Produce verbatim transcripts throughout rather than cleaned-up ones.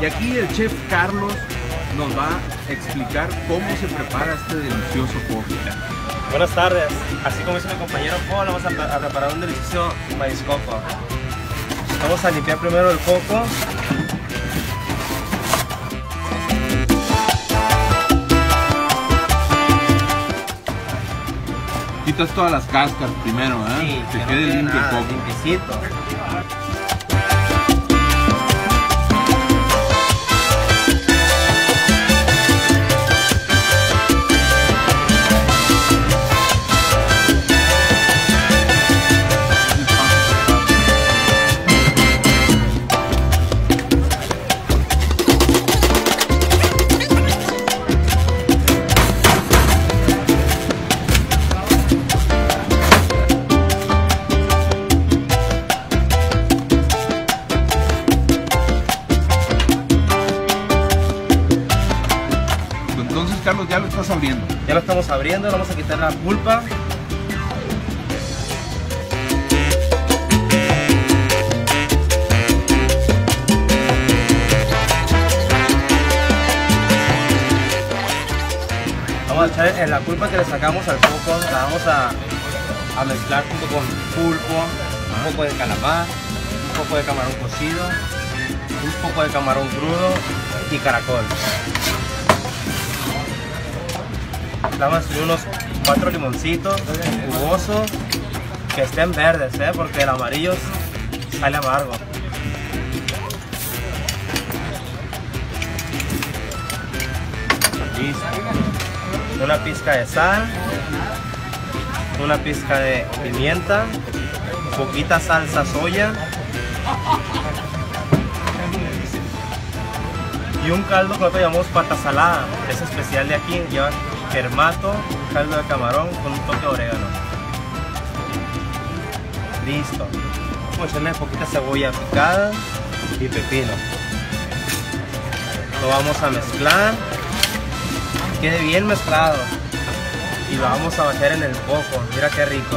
Y aquí el chef Carlos nos va a explicar cómo se prepara este delicioso coco. Buenas tardes, así como dice mi compañero Paul, vamos a, a preparar un delicioso maíz coco. Vamos a limpiar primero el coco. Quitas todas las cáscaras primero, ¿eh? Sí, que que quede no limpio el coco. limpiecito. Entonces, Carlos, ya lo estás abriendo. Ya lo estamos abriendo, vamos a quitar la pulpa. Vamos a echar en la pulpa que le sacamos al coco, la vamos a, a mezclar junto con pulpo, un poco de calamar, un poco de camarón cocido, un poco de camarón crudo y caracol. Vamos a hacer unos cuatro limoncitos jugosos que estén verdes, ¿eh? Porque el amarillo sale amargo. Listo. Una pizca de sal, una pizca de pimienta, poquita salsa soya y un caldo que nosotros llamamos pata salada. Es especial de aquí, lleva germato, caldo de camarón con un toque de orégano. Listo. Vamos a echarle poquita cebolla picada y pepino. Lo vamos a mezclar, que quede bien mezclado. Y lo vamos a bajar en el coco. Mira qué rico.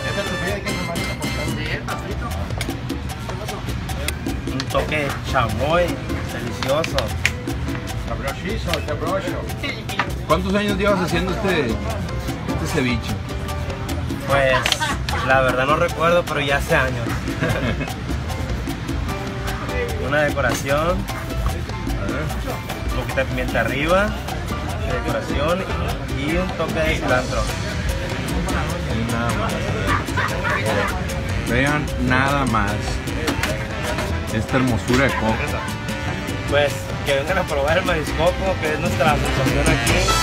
Un toque de chamoy, delicioso. Sabroso, sabroso. ¿Cuántos años llevas haciendo este, este ceviche? Pues la verdad no recuerdo, pero ya hace años. Una decoración, un poquito de pimienta arriba, de decoración y un toque de cilantro. Y nada más. Vean nada más esta hermosura de coco. Pues que vengan a probar el maíz coco, que es nuestra sensación aquí.